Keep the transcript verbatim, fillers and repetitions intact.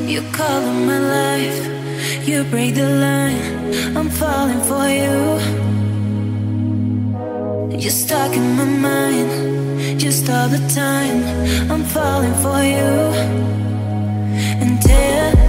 You color my life, you break the line. I'm falling for you. You're stuck in my mind, just all the time. I'm falling for you. And tear